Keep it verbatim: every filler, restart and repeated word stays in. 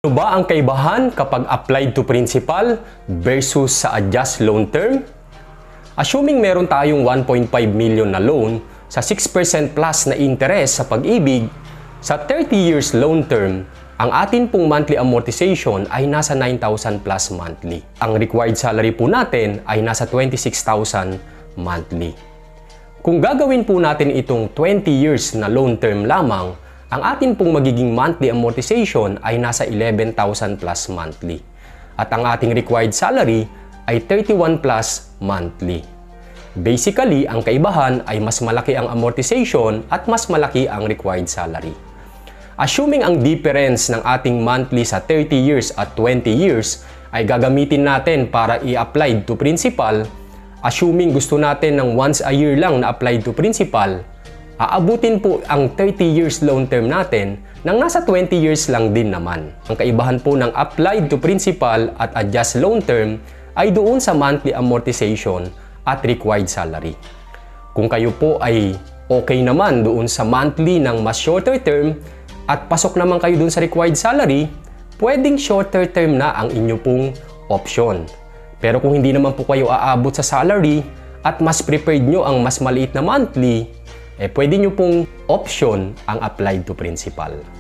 Ano ba ang kaibahan kapag applied to principal versus sa adjust loan term? Assuming meron tayong one point five million na loan sa six percent plus na interest sa Pag-ibig, sa thirty years loan term, ang atin pong monthly amortization ay nasa nine thousand plus monthly. Ang required salary po natin ay nasa twenty-six thousand monthly. Kung gagawin po natin itong twenty years na loan term lamang, ang atin pong magiging monthly amortization ay nasa eleven thousand plus monthly. At ang ating required salary ay thirty-one plus monthly. Basically, ang kaibahan ay mas malaki ang amortization at mas malaki ang required salary. Assuming ang difference ng ating monthly sa thirty years at twenty years ay gagamitin natin para i-apply to principal, assuming gusto natin ng once a year lang na applied to principal, aabutin po ang thirty years loan term natin ng nasa twenty years lang din naman. Ang kaibahan po ng applied to principal at adjust loan term ay doon sa monthly amortization at required salary. Kung kayo po ay okay naman doon sa monthly ng mas shorter term at pasok naman kayo doon sa required salary, pwedeng shorter term na ang inyo pong option. Pero kung hindi naman po kayo aabot sa salary at mas prepared nyo ang mas maliit na monthly, eh pwede nyo pong option ang applied to principal.